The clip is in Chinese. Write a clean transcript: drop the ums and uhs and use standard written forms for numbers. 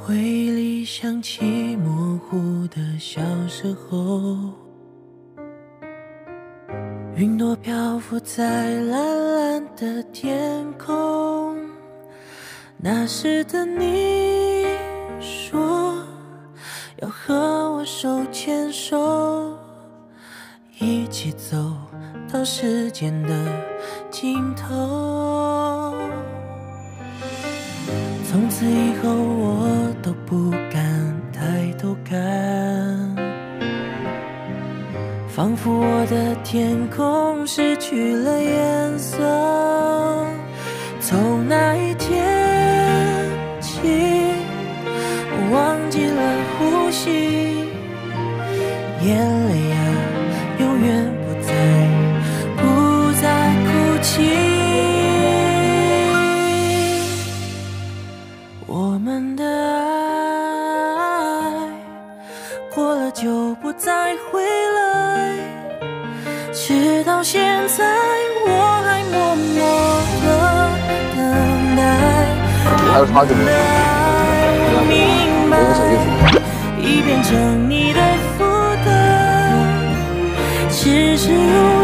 回忆里想起模糊的小时候，云朵漂浮在蓝蓝的天空。那时的你说要和我手牵手，一起走到时间的尽头。从此以后我都不敢抬头看，仿佛我的天空失去了颜色。从那一天起，我忘记了呼吸，眼泪啊永远不再哭泣。我们的爱过了就不再回来，直到现在我还默默的等待。我们的爱明白已变成你的负担，只是如